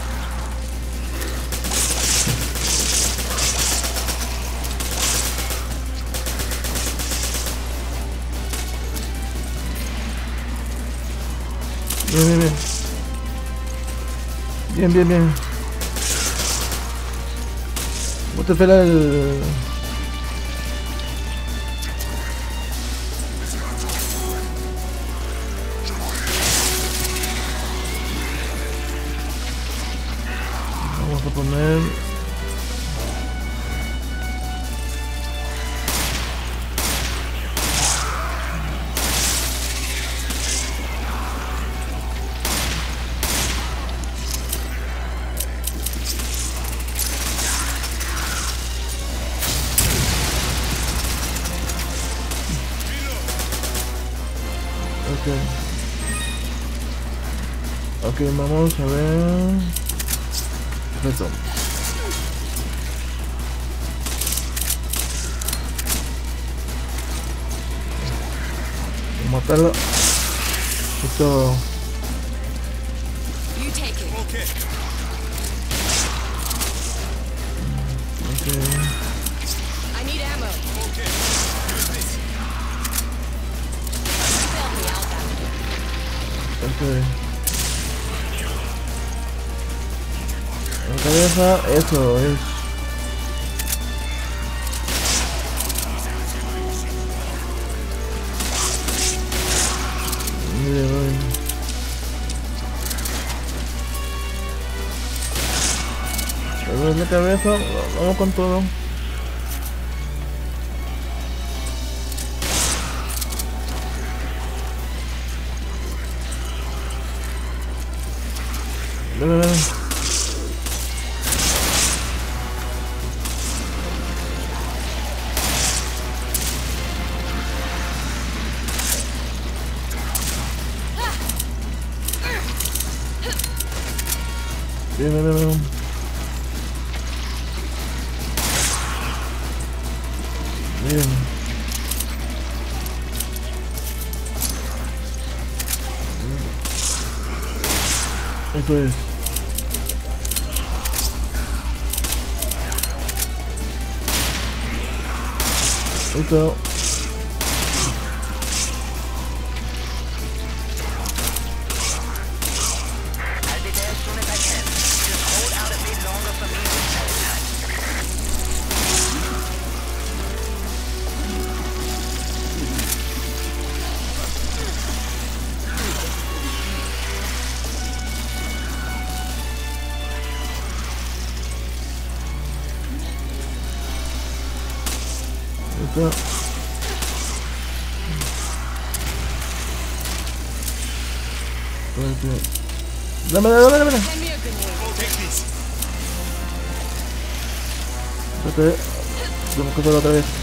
Bien, bien, bien. Bien, bien, bien. Vos te pelas el... Vamos a poner... Ok, vamos a ver. Perfecto. Vamos a matarlo. Esto. You take it. Okay. Ok. I need ammo. Okay. Use this. You bailed me out back there. Ok. La cabeza, eso es. Mire, voy. Pero la cabeza, vamos con todo. Ven, ven, ven. Bien, bien, bien, bien. Bien. Esto es. Listo. I'll be there as soon as I can. Just hold out a bit longer for me this time. Listo. Dámela. Send me a grenade. Take this. Espérate. Tenemos que hacerlo otra vez.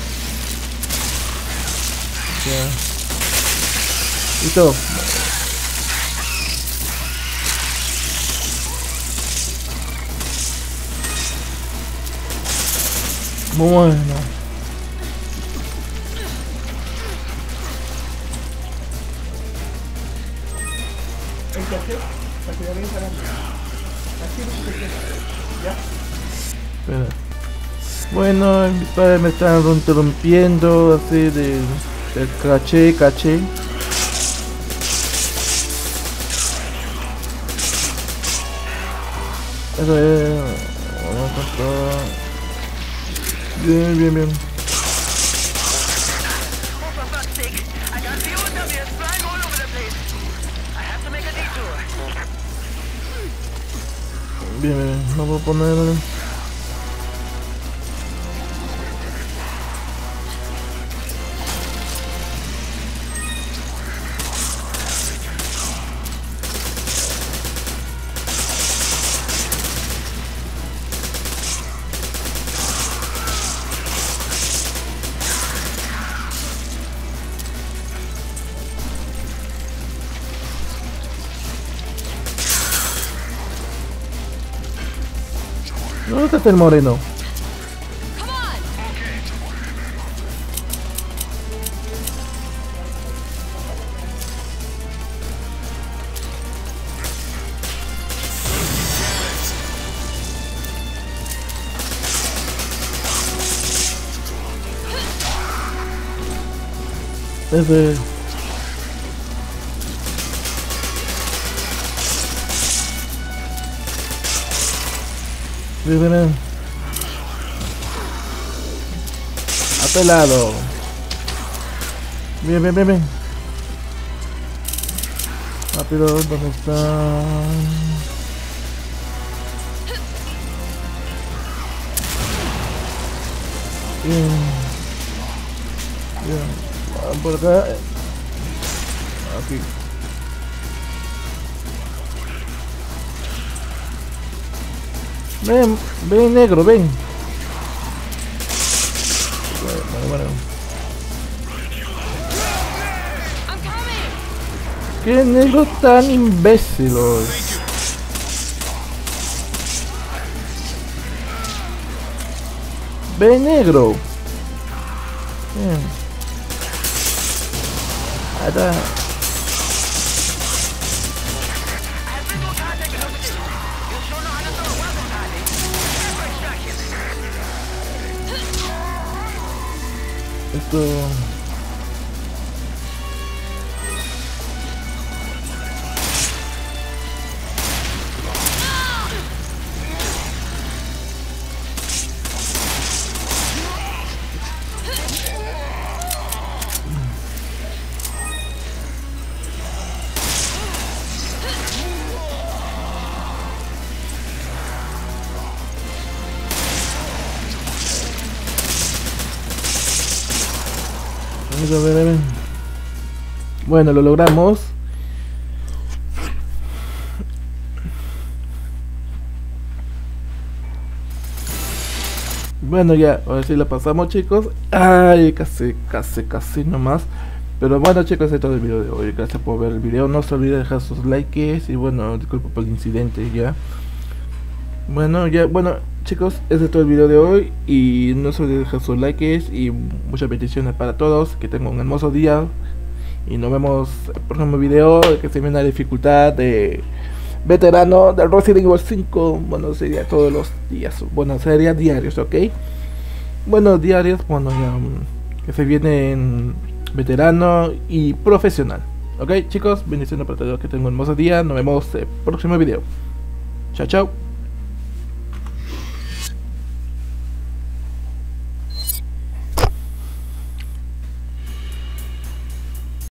Ya. Listo. Bueno. Espera. Bueno, mis padres me están interrumpiendo así de caché. Eso es. Vamos a contar. Bien. Oh, for fuck's sake. I got POWs flying all over the place. I have to make a detour. Bien. Vamos a poner. ¿Dónde está el moreno? Come on! Ese. Bien. Apelado. Bien. Rápido, ¿dónde está? Bien. Por acá. Aquí. Ven negro, ven. Bueno. I'm coming! Qué negro tan imbécil hoy. Ven negro. Bien. Ahí está. I have been more time taking over this. You sure know how to throw a welcome party. For extraction. Esto. Ven. Bueno, lo logramos. Bueno, ya, ahora sí la pasamos, chicos. Ay, casi nomás. Pero bueno, chicos, ese es todo el video de hoy. Gracias por ver el video. No se olviden de dejar sus likes. Y bueno, disculpa por el incidente ya. Bueno, chicos, ese es todo el video de hoy. Y no se olviden de dejar sus likes. Y muchas bendiciones para todos. Que tengan un hermoso día. Y nos vemos en el próximo video. Que se viene la dificultad de veterano del Resident Evil 5. Bueno, sería todos los días. Bueno, sería diarios, ok. Bueno, diarios, bueno, ya. que se viene en veterano y profesional. Ok chicos, bendiciones para todos, que tengan un hermoso día. Nos vemos en el próximo video. Chao chao.